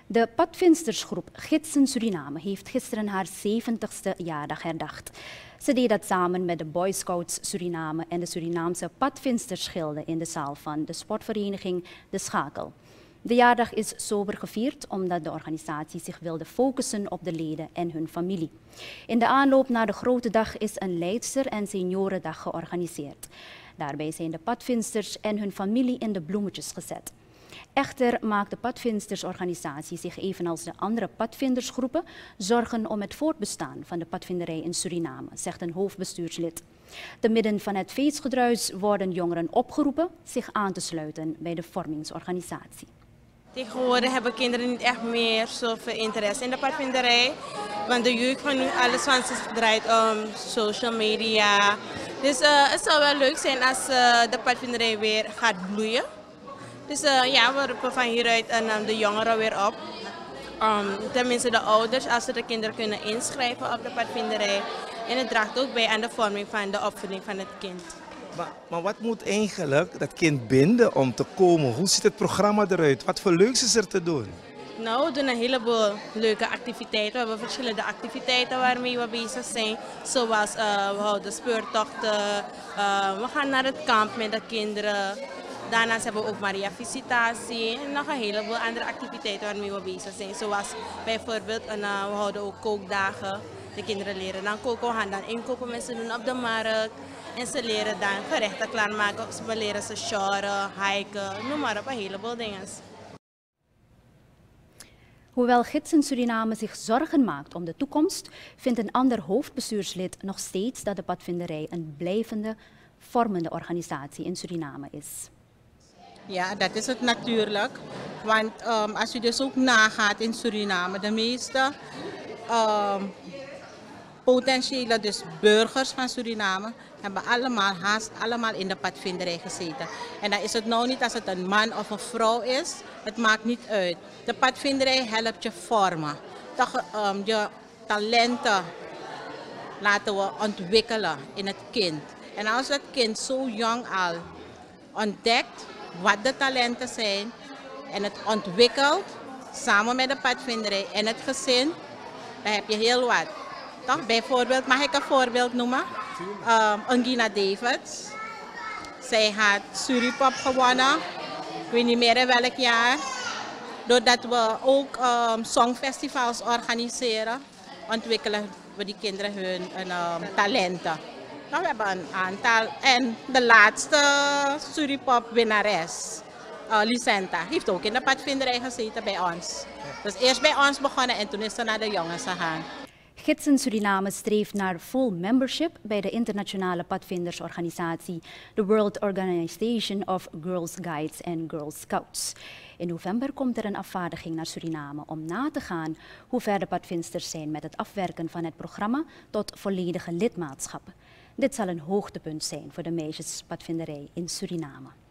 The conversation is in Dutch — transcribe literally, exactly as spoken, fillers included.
De padvinstersgroep Gidsen Suriname heeft gisteren haar zeventigste jaardag herdacht. Ze deed dat samen met de Boy Scouts Suriname en de Surinaamse padvinstersgilde in de zaal van de sportvereniging De Schakel. De jaardag is sober gevierd omdat de organisatie zich wilde focussen op de leden en hun familie. In de aanloop naar de grote dag is een leidster- en seniorendag georganiseerd. Daarbij zijn de padvinsters en hun familie in de bloemetjes gezet. Echter maakt de padvinstersorganisatie zich evenals de andere padvindersgroepen zorgen om het voortbestaan van de padvinderij in Suriname, zegt een hoofdbestuurslid. Te midden van het feestgedruis worden jongeren opgeroepen zich aan te sluiten bij de vormingsorganisatie. Tegenwoordig hebben kinderen niet echt meer zoveel interesse in de padvinderij, want de jeugd van nu alles van zich draait om social media. Dus uh, het zou wel leuk zijn als uh, de padvinderij weer gaat bloeien. Dus uh, ja, we roepen van hieruit en, um, de jongeren weer op. Um, tenminste de ouders, als ze de kinderen kunnen inschrijven op de padvinderij. En het draagt ook bij aan de vorming van de opvoeding van het kind. Maar, maar wat moet eigenlijk dat kind binden om te komen? Hoe ziet het programma eruit? Wat voor leuks is er te doen? Nou, we doen een heleboel leuke activiteiten. We hebben verschillende activiteiten waarmee we bezig zijn. Zoals uh, we houden speurtochten, uh, we gaan naar het kamp met de kinderen. Daarnaast hebben we ook Maria Visitatie en nog een heleboel andere activiteiten waarmee we bezig zijn. Zoals bijvoorbeeld, een, uh, we houden ook kookdagen. De kinderen leren dan koken, we gaan dan inkopen met ze doen op de markt. En ze leren dan gerechten klaarmaken, we leren ze sjouwen, hiken, noem maar op, een heleboel dingen. Hoewel Gidsen Suriname zich zorgen maakt om de toekomst, vindt een ander hoofdbestuurslid nog steeds dat de padvinderij een blijvende, vormende organisatie in Suriname is. Ja, dat is het natuurlijk. Want um, als je dus ook nagaat in Suriname, de meeste um, potentiële dus burgers van Suriname hebben allemaal, haast allemaal in de padvinderij gezeten. En dan is het nou niet als het een man of een vrouw is, het maakt niet uit. De padvinderij helpt je vormen. Toch, um, je talenten laten we ontwikkelen in het kind. En als het kind zo jong al ontdekt wat de talenten zijn en het ontwikkelt samen met de padvinderij en het gezin, dan heb je heel wat. Toch? Bijvoorbeeld, mag ik een voorbeeld noemen? Um, Ungina Davids. Zij had Suripop gewonnen. Ik weet niet meer in welk jaar. Doordat we ook um, songfestivals organiseren, ontwikkelen we die kinderen hun um, talenten. Nou, we hebben een aantal. En de laatste Suripop winnares, uh, Lucenta, heeft ook in de padvinderij gezeten bij ons. Dus eerst bij ons begonnen en toen is ze naar de jongens gegaan. Gidsen Suriname streeft naar full membership bij de internationale padvindersorganisatie, de World Organization of Girls Guides and Girl Scouts. In november komt er een afvaardiging naar Suriname om na te gaan hoe ver de padvinsters zijn met het afwerken van het programma tot volledige lidmaatschap. Dit zal een hoogtepunt zijn voor de meisjespadvinderij in Suriname.